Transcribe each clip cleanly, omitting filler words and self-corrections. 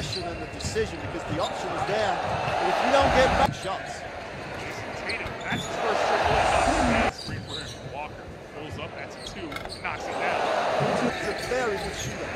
discretion and the decision because the option was there. But if you don't get back shots. Tatum, that's his first triple. Screen for him. Walker pulls up, that's a 2, knocks it down. He's a very good shooter.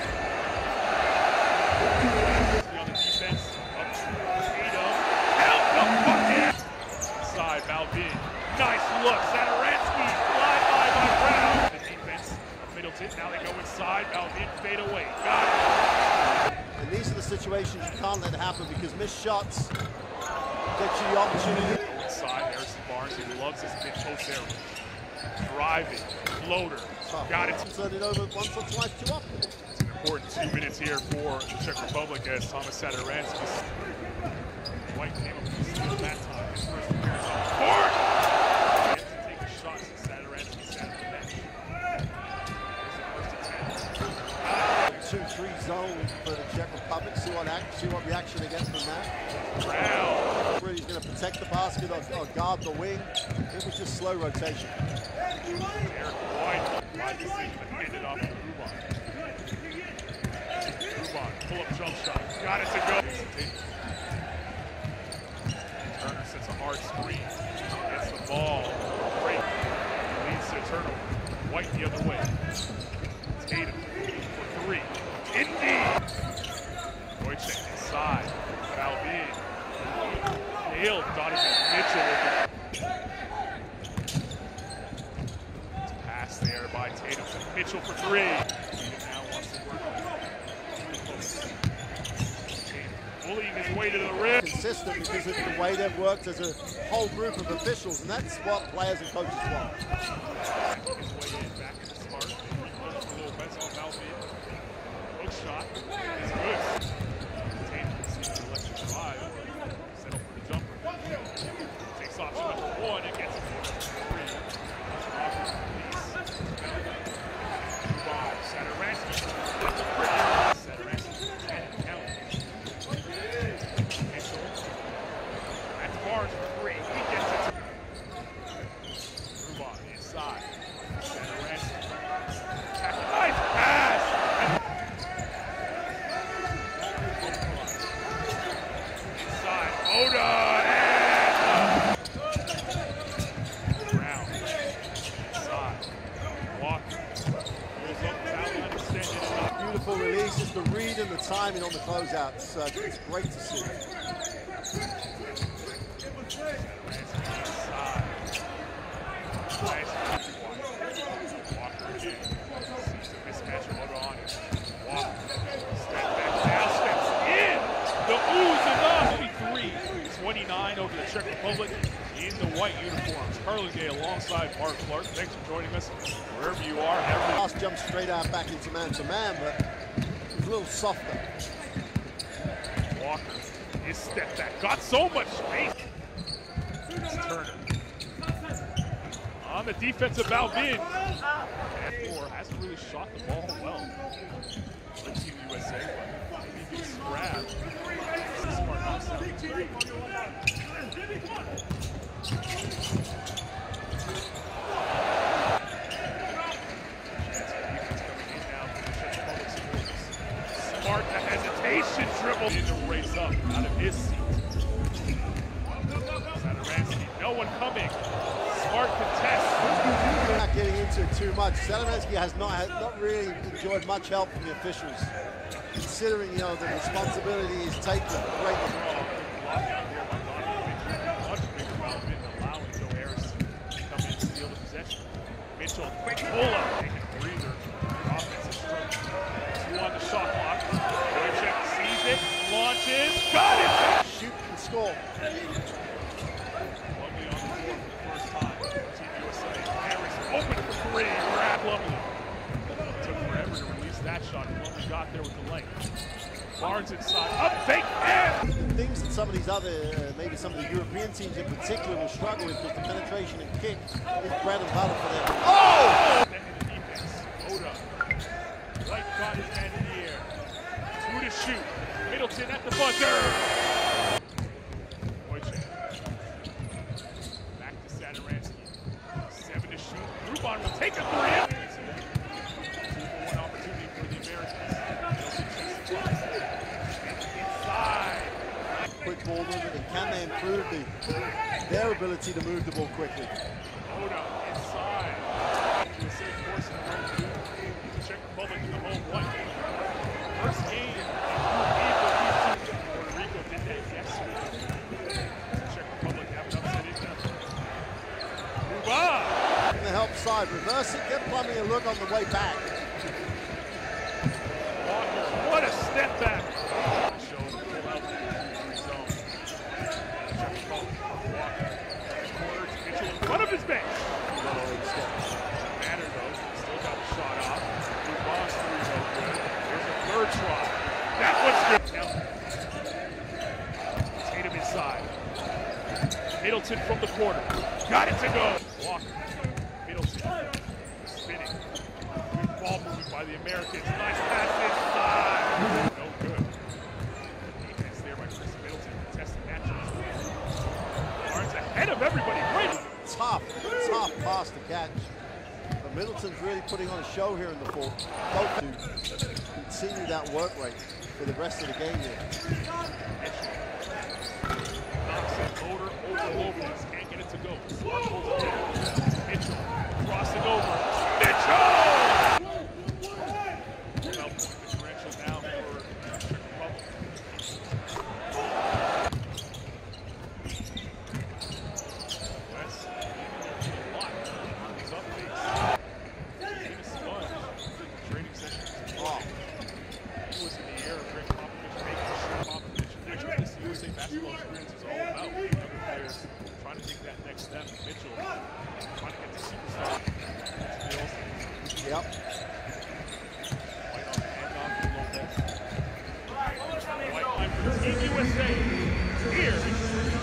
On the defense, up to Tatum. Help the bucket! Inside, Balvin. Nice look. Saturansky, fly by Brown. The defense of Middleton. Now they go inside. Balvin fade away. Got it. And these are the situations you can't let happen because missed shots get you the opportunity. Go inside, Harrison Barnes. He loves his mid-post area. Driving, floater. Got it. Turn it over once or twice, 2 up. It's an important 2 minutes here for the Czech Republic as Thomas Saturansky. White came up with the steal that time. His first appearance on the court. He gets to take a shot since Saturansky sat on the bench. There's the first attempt. 2-3 zone for the Czech Republic. See what reaction they get from that. Brown. Really, he's going to protect the basket or guard the wing. It was just slow rotation. Eric White, by decision, but handed off to Ruban. Ruban, pull-up jump shot. Got it to go. Turner sets a hard screen. Gets the ball. Break. Leads to a turnover. White the other way. Tatum for 3. Indeed. Wojciech inside. Balvin. Nailed Donovan Mitchell. Pass there by Tatum to Mitchell for 3. Tatum now wants to work on Tatum bullying his way to the rim. Consistent because of the way they've worked as a whole group of officials, and that's what players and coaches want. His way in, back into Smart. A little bets on Balvin. Hook shot is good. Tatum sees the electric drive. Settle for the jumper. Takes option number 1 and gets it for 3. Saturansky. Saturansky can't count. Mitchell. That's Barnes for 3. He gets it. Ruban inside. Saturansky. Nice pass. Inside. Oda. Brown. Inside. Walker. Beautiful releases, the read and the timing on the closeout. It's great to see. Walker again. Sees the mismatch of on it. Walker. Step back now, steps in. The ooze enough. 23-29 over the Czech Republic in the white uniforms. Carly Day alongside Mark Clark. Thanks for joining us wherever you are. Last jump straight out back into man-to-man, but it was a little softer. Walker, his step back, got so much space. It's Turner. On the defensive Balvin. And 4 hasn't really shot the ball well. For Team USA, but maybe he gets grabbed. Smart knocks down. Smart, the hesitation dribble. In the race up out of his seat. Saturansky, no one coming. Smart contest. Not getting into it too much. Saturansky has not really enjoyed much help from the officials, considering the responsibility he's taken. Great. Lockout here by Donovan. Much bigger Balvin allowing Joe Harris to come in and steal the possession. Mitchell, quick pull-up, taking a breather. Offensive stroke. 2 on the shot clock. Wojciech sees it, launches, got it! Shoot and score. Lovely on the floor for the first time. Team USA. Harris open for 3. Grab Lovely. Took forever to release that shot. Lovely got there with the length. Barnes inside, up, fake, and things that some of these other, maybe some of the European teams in particular will struggle with, because the penetration and kick is bread and butter for them. Oh! Then in the defense, Oda. White got his hand in the air. 2 to shoot. Middleton at the buzzer. Wojciech. Back to Saturansky. 7 to shoot. Ruban will take a 3. 2-for-1 opportunity for the Americans. ability to move the ball quickly. Oda inside. To the same course in round 2. Czech Republic in the home white. First game in Puerto Rico did that yesterday. Czech Republic have an upset in them. Move on. In the help side, reverse it, get Plumbing a look on the way back. Walker, what a step back. Show pull out the zone. Czech Republic. Walker. Corner to Mitchell in front of his bench. Matter though, still got the shot off. Move on, 3 no good. There's a third try. That one's good. Tatum inside. Middleton from the corner. Got it to go. Walker. Middleton. Spinning. Good ball movement by the Americans. Nice pass inside. No good. Defense there by Chris Middleton. Contested matches. Barnes ahead of everybody. Great. Tough pass to catch. But Middleton's really putting on a show here in the fourth. Hope to continue that work rate for the rest of the game here. Knocks it, Loader over Lopez, can't get it to go. Slug holds it down. Mitchell crossing over. Mitchell! About point differential now for Czech Republic. West, a lot on his updates. Game is sponge. Training sessions. Oh. He was in the air, Greg Popovich making sure Popovich. That's what this USA basketball experience is all about. Younger players trying to take that next step. Mitchell trying to get the superstar. Skills. Yep. White on the handoff to Lopez. White line for Team USA. Here